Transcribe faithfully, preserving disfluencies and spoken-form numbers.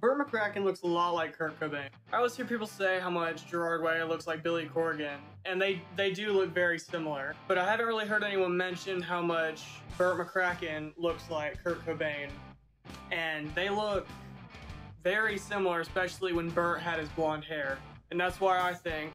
Bert McCracken looks a lot like Kurt Cobain. I always hear people say how much Gerard Way looks like Billy Corgan, and they, they do look very similar. But I haven't really heard anyone mention how much Bert McCracken looks like Kurt Cobain. And they look very similar, especially when Bert had his blonde hair. And that's why I think